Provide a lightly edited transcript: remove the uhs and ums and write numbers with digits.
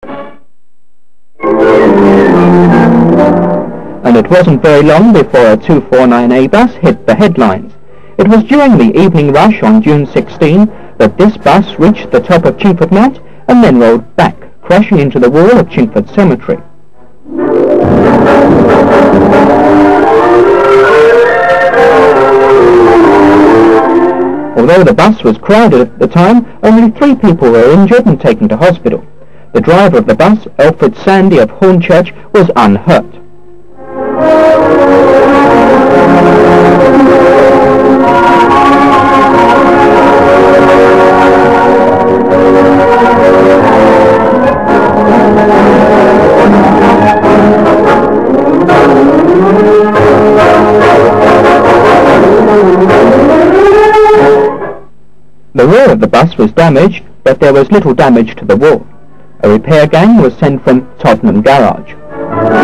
And it wasn't very long before a 249A bus hit the headlines. It was during the evening rush on June 16 that this bus reached the top of Chingford Mount and then rolled back, crashing into the wall of Chingford Cemetery. Although the bus was crowded at the time, only 3 people were injured and taken to hospital. The driver of the bus, Alfred Sandy of Hornchurch, was unhurt. The rear of the bus was damaged, but there was little damage to the wall. A repair gang was sent from Tottenham Garage.